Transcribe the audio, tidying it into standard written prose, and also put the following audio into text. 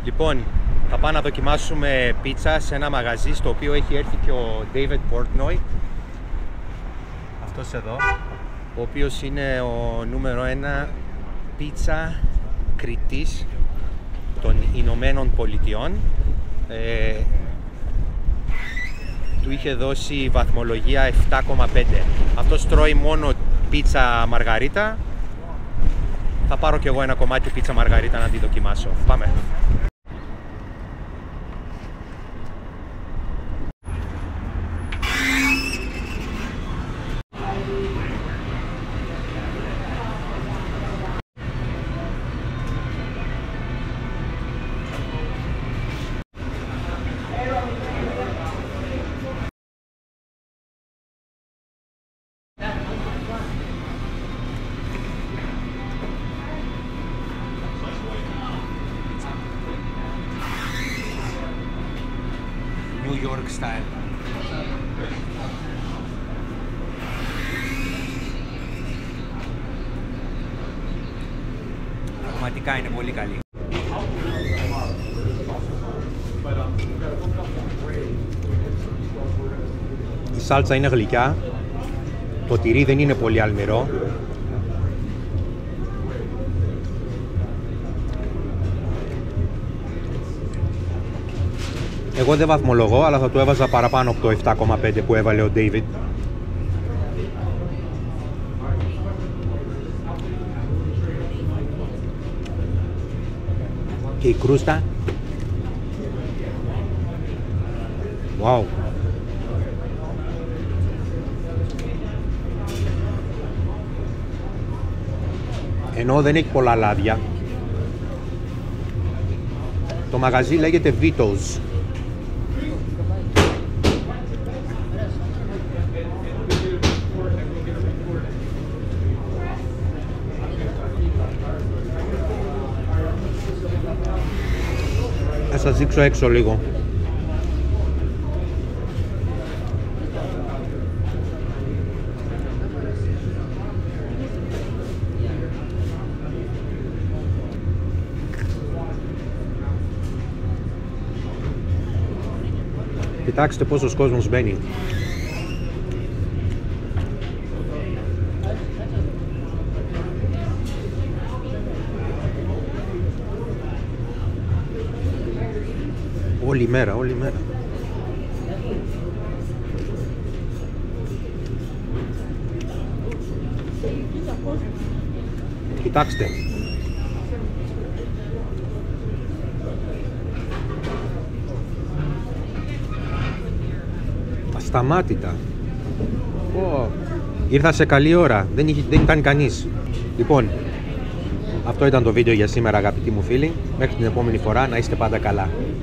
Λοιπόν, θα πάμε να δοκιμάσουμε πίτσα σε ένα μαγαζί στο οποίο έχει έρθει και ο David Portnoy. Αυτός εδώ, ο οποίος είναι ο νούμερο 1 πίτσα κριτής των Ηνωμένων Πολιτειών. Του είχε δώσει βαθμολογία 7,5. Αυτός τρώει μόνο πίτσα μαργαρίτα. Θα πάρω κι εγώ ένα κομμάτι πίτσα μαργαρίτα να τη δοκιμάσω. Πάμε! New York style. Πραγματικά είναι πολύ καλή. Η σάλτσα είναι γλυκιά, το τυρί δεν είναι πολύ αλμυρό. Εγώ δεν βαθμολογώ, αλλά θα του έβαζα παραπάνω από το 7,5 που έβαλε ο David. Και η κρούστα. Wow. Ενώ δεν έχει πολλά λάδια. Το μαγαζί λέγεται Vito's. Θα σας δείξω έξω λίγο. Κοιτάξτε πόσος κόσμος μπαίνει. Όλη μέρα, όλη μέρα. Κοιτάξτε. Ασταμάτητα. Ήρθα σε καλή ώρα. Δεν ήταν κανείς. Λοιπόν, αυτό ήταν το βίντεο για σήμερα, αγαπητοί μου φίλοι. Μέχρι την επόμενη φορά, να είστε πάντα καλά.